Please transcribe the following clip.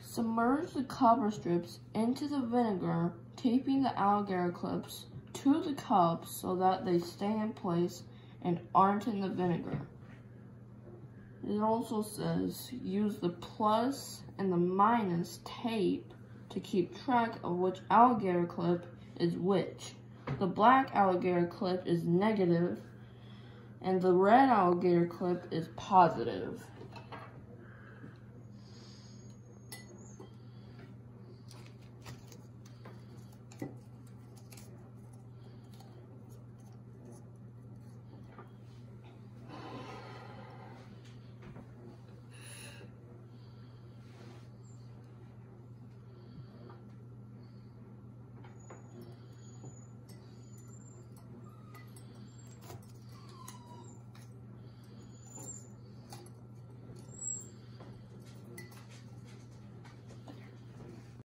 Submerge the cover strips into the vinegar, taping the alligator clips to the cups so that they stay in place and aren't in the vinegar. It also says use the plus and the minus tape to keep track of which alligator clip is which. The black alligator clip is negative and the red alligator clip is positive.